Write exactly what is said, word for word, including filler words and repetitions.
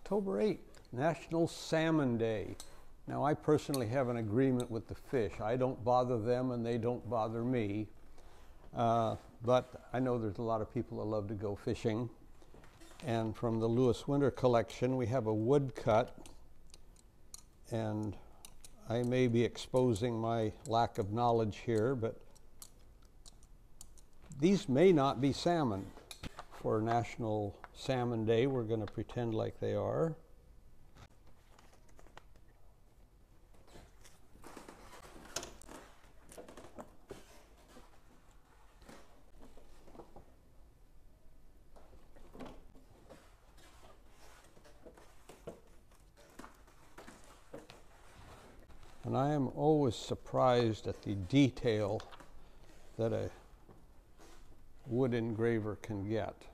October eighth, National Salmon Day. Now, I personally have an agreement with the fish. I don't bother them and they don't bother me. Uh, but I know there's a lot of people that love to go fishing. And from the Lewis Winter collection, we have a woodcut. And I may be exposing my lack of knowledge here, but these may not be salmon. For National Salmon Day, we're going to pretend like they are. And I am always surprised at the detail that a wood engraver can get.